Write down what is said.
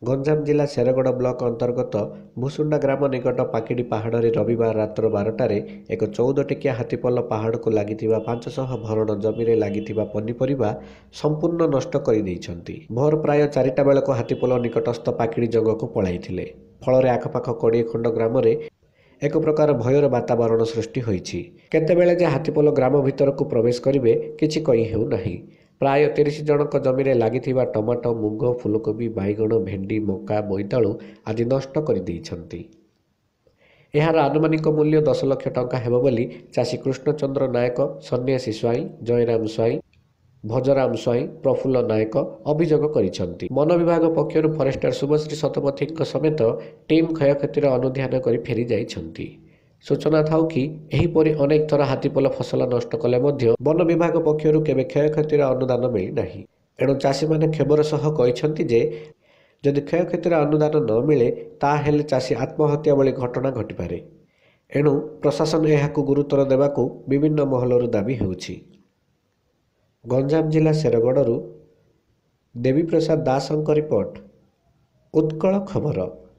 ଗଞ୍ଜାମ ଜିଲ୍ଲା ଶେରଗଡ଼ ବ୍ଲକ ଅନ୍ତର୍ଗତ ଭୁସୁଣ୍ଡା ଗ୍ରାମ ନିକଟ ପାକିଡ଼ି ପାହାଡ଼ରେ ରବିବାର ରାତ୍ର 12ଟାରେ ଏକ 14 ଟିକିଆ ହାତୀପଲ ପାହାଡ଼କୁ ଲାଗିଥିବା 500 ଭରଣ ଜମିରେ ଲାଗିଥିବା ପନିପରିବା ସମ୍ପୂର୍ଣ୍ଣ ନଷ୍ଟ କରିଦେଇଛନ୍ତି। ଭୋର ପ୍ରାୟ 4ଟା ବେଳକୁ ହାତୀପଲ ନିକଟସ୍ଥ ପାକିଡ଼ି ଜଙ୍ଗକୁ ପଳାଇଥିଲେ। ଫଳରେ ଆଖପାଖ 20 ଖଣ୍ଡ ଗ୍ରାମରେ ଏକ ପ୍ରକାର ଭୟର ବାତାବରଣ ସୃଷ୍ଟି ହୋଇଛି। କେତେବେଳେ ଯେ ହାତୀପଲ ଗ୍ରାମ ଭିତରକୁ ପ୍ରବେଶ କରିବେ କିଛି କହି ହେଉନାହିଁ। ପ୍ରାୟ 30 ଜଣଙ୍କ ଜମିରେ ଲାଗିଥିବା ଟମାଟୋ, ମୁଗ, ଫୁଲକୋବି, ବାଇଗଣ, ଭେଣ୍ଡି, ମକା, ବୋଇତାଳୁ ଆଦି ନଷ୍ଟ କରିଦେଇଛନ୍ତି। ଏହାର ଆନୁମାନିକ ମୂଲ୍ୟ 10 ଲକ୍ଷ ଟଙ୍କା ହେବ ବୋଲି ଚାଷୀ କୃଷ୍ଣଚନ୍ଦ୍ର ନାୟକ, ସନ୍ନ୍ୟାସୀ ସ୍ୱାଇଁ, ଜୟରାମ ସ୍ୱାଇଁ, ଭଜରାମ ସ୍ୱାଇଁ, ପ୍ରଫୁଲ୍ଲ ନାୟକ ଅଭିଯୋଗ କରିଛନ୍ତି। ବନ ବିଭାଗ ପକ୍ଷରୁ ଫରେଷ୍ଟର ଶୁଭଶ୍ରୀ ଶତପଥୀଙ୍କ ସମେତ ଟିମ୍ କ୍ଷୟକ୍ଷତିର ଅନୁଧ୍ୟାନ କରି ଫେରି ଯାଇଛନ୍ତି। ସୂଚନା ଥାଉ କି ଏହିପରି ଅନେକ ଥର ହାତୀପଲ ଫସଲ ନଷ୍ଟ କଲେ ମଧ୍ୟ ବନ ବିଭାଗ ପକ୍ଷରୁ କେବେ କ୍ଷୟକ୍ଷତିର ଅନୁଦାନ ମିଳିନାହିଁ। ଏଣୁ ଚାଷୀମାନେ କ୍ଷୋଭର ସହ କହିଛନ୍ତି ଯେ ଯଦି କ୍ଷୟକ୍ଷତିର ଅନୁଦାନ ନ ମିଳେ ତାହେଲେ ଚାଷୀ ଆତ୍ମହତ୍ୟା ଭଳି ଘଟଣା ଘଟିପାରେ। ଏଣୁ ପ୍ରଶାସନ ଏହାକୁ ଗୁରୁତ୍ୱର ଦେବାକୁ ବିଭିନ୍ନ ମହଲରୁ ଦାବି ହେଉଛି। ଗଞ୍ଜାମ ଜିଲ୍ଲା ଶେରଗଡ଼ରୁ ଦେବୀପ୍ରସାଦ ଦାସଙ୍କ ରିପୋର୍ଟ, ଉତ୍କଳ ଖବର।